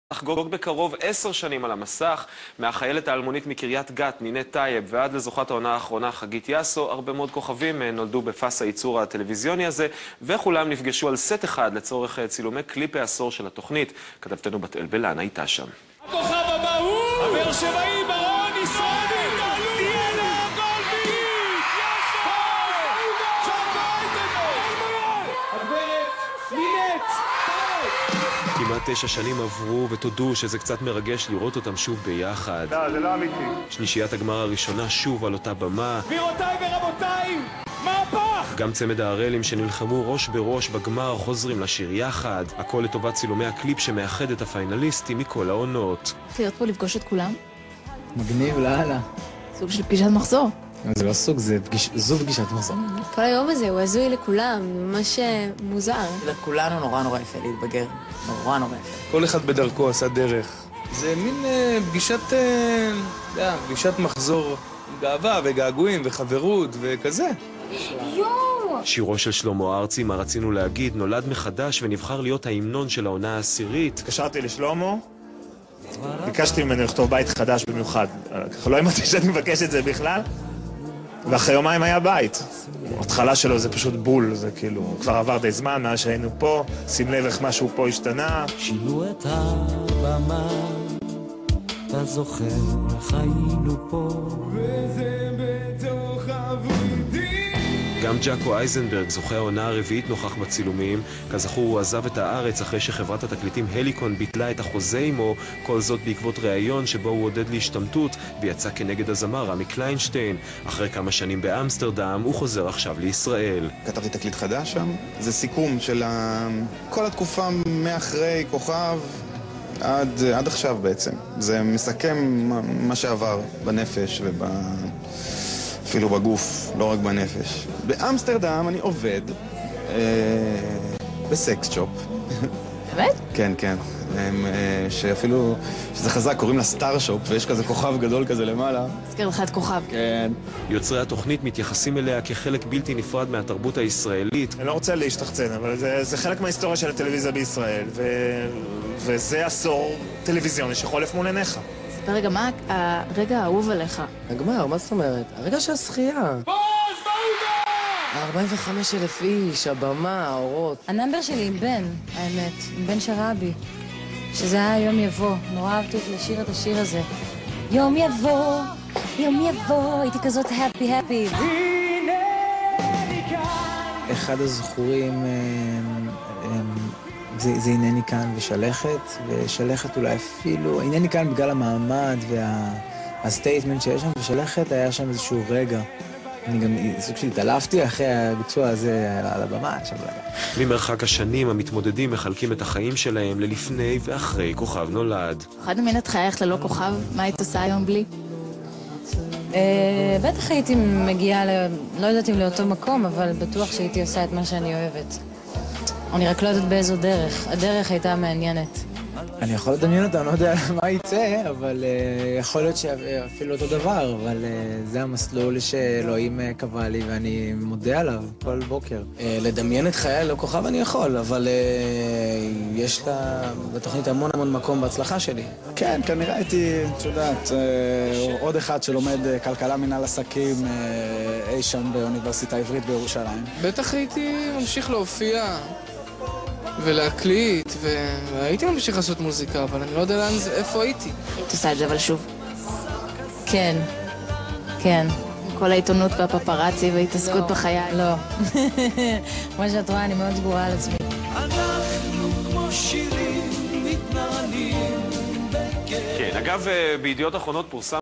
לחגוג בקרוב 10 שנים על המסך, מהחיילת האלמונית מקריית גת, נינת טייב, ועד לזוכת העונה האחרונה, חגית יאסו. הרבה מאוד כוכבים נולדו בפס הייצור הטלוויזיוני הזה, וכולם נפגשו על סט אחד לצורך צילומי קליפ העשור של התוכנית. כתבתנו בת אל בלן הייתה שם. הכוכב הבא הוא הבאר שבעי ברון ישראלי דיאנה גולדביט! הגברת נינת טייב! כמעט 9 שנים עברו, ותודו שזה קצת מרגש לראות אותם שוב ביחד. לא, זה לא אמיתי. שלישיית הגמר הראשונה שוב על אותה במה. גבירותיי ורבותיי, מהפך! גם צמד הערלים שנלחמו ראש בראש בגמר חוזרים לשיר יחד. הכל לטובת צילומי הקליפ שמאחד את הפיינליסטים מכל העונות. איך להיות פה לפגוש את כולם? מגניב, לאללה. סוג של פגישת מחזור. זה לא סוג, זו פגישת מחזור. כל היום הזה הוא הזוי לכולם, ממש מוזר. לכולנו נורא יפה להתבגר. נורא יפה. כל אחד בדרכו עשה דרך. זה מין פגישת מחזור עם גאווה וגעגועים וחברות וכזה. שירו של שלמה ארצי, מה רצינו להגיד, נולד מחדש ונבחר להיות ההמנון של העונה העשירית. התקשרתי לשלמה, ביקשתי ממנו לכתוב בית חדש במיוחד. לא האמנתי שאני מבקש את זה בכלל, ואחרי יומיים היה בית. ההתחלה שלו זה פשוט בול, זה כאילו, כבר עבר די זמן מאז שהיינו פה, שים לב איך משהו פה השתנה. שינו את הבמה, אתה זוכר איך היינו פה, וזה בתוך הוורידים. גם ג'קו אייזנברג, זוכה העונה הרביעית, נוכח בצילומים. כזכור, הוא עזב את הארץ אחרי שחברת התקליטים הליקון ביטלה את החוזה עמו, כל זאת בעקבות ראיון שבו הוא עודד להשתמטות ויצא כנגד הזמר רמי קליינשטיין. אחרי כמה שנים באמסטרדם, הוא חוזר עכשיו לישראל. כתבתי תקליט חדש שם. זה סיכום של כל התקופה מאחרי כוכב עד עכשיו בעצם. זה מסכם מה שעבר בנפש אפילו בגוף, לא רק בנפש. באמסטרדם אני עובד בסקס שופ. באמת? כן. שאפילו, שזה חזק, קוראים לה סטאר שופ, ויש כזה כוכב גדול כזה למעלה. תזכיר לך את כוכב. כן. יוצרי התוכנית מתייחסים אליה כחלק בלתי נפרד מהתרבות הישראלית. אני לא רוצה להשתחצן, אבל זה חלק מההיסטוריה של הטלוויזיה בישראל, וזה עשור טלוויזיוני שחולף מול עיניך. ספר רגע, מה הרגע האהוב עליך? הגמר, מה זאת אומרת? הרגע של השחייה. 45,000 איש, הבמה, האורות. הנאמבר שלי עם בן, האמת, עם בן שרבי, שזה היה יום יבוא. נורא אהבתי לשיר את השיר הזה. יום יבוא, הייתי כזאת happy. אחד הזכורים זה הנני כאן ושלכת אולי אפילו, הנני כאן בגלל המעמד והסטייטמנט שיש שם, ושלכת היה שם איזשהו רגע. אני גם סוג של התעלפתי אחרי הביצוע הזה על הבמה. ממרחק השנים המתמודדים מחלקים את החיים שלהם ללפני ואחרי כוכב נולד. אחד דמיין את חייך ללא כוכב, מה היית עושה היום בלי? בטח הייתי מגיעה, לא יודעת אם לאותו מקום, אבל בטוח שהייתי עושה את מה שאני אוהבת. אני רק לא יודעת באיזו דרך. הדרך הייתה מעניינת. אני יכול לדמיין אותה, אני לא יודע מה יצא, אבל יכול להיות שאפילו אותו דבר, אבל זה המסלול שאלוהים קבע לי, ואני מודה עליו כל בוקר. לדמיין את חיי לא כוכב אני יכול, אבל יש לה בתוכנית המון מקום בהצלחה שלי. כן, כנראה הייתי, את יודעת, עוד אחד שלומד כלכלה מנהל עסקים אי שם באוניברסיטה העברית בירושלים. בטח הייתי ממשיך להופיע ולהקליט, והייתי ממשיך לעשות מוזיקה, אבל אני לא יודע איפה הייתי. היית עושה את זה אבל שוב. כן. כל העיתונות והפפרצי וההתעסקות בחיי. לא. כמו שאת רואה, אני מאוד סגורה על עצמי. אנחנו כמו שירים מתנהלים בכיף. כן, אגב, בידיעות אחרונות פורסם